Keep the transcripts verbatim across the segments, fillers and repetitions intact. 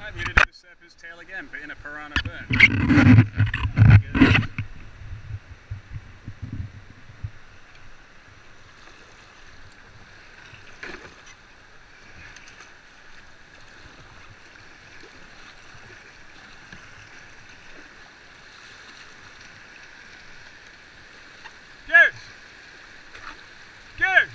Right, we're going to do the serpent's tail again, but in a piranha burn. Good! Good!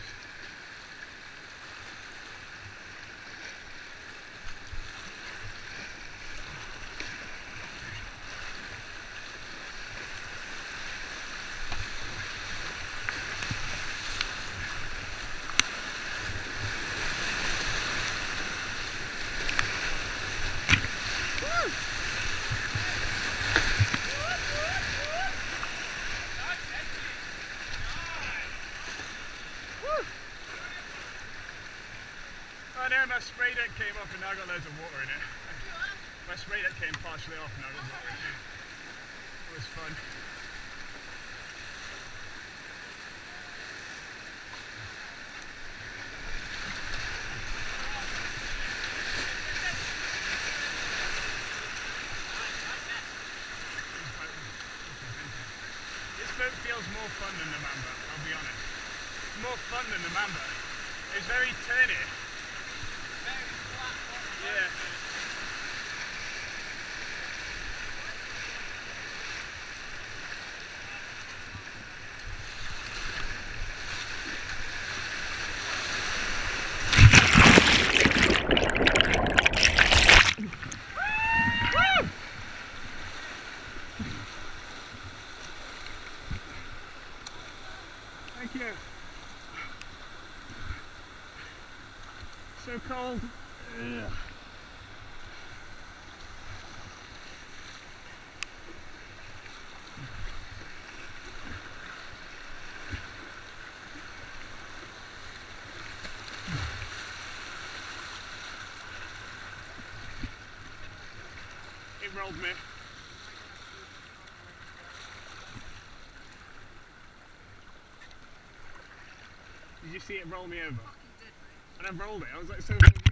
I know my spray deck came off and now I've got loads of water in it. My spray deck came partially off and now I've got water in it. It was fun. This boat feels more fun than the Mamba, I'll be honest. More fun than the Mamba. It's very turny. Yeah. Thank you. So cold. Ugh. It rolled me. Did you see it roll me over? And I rolled it. I was like so.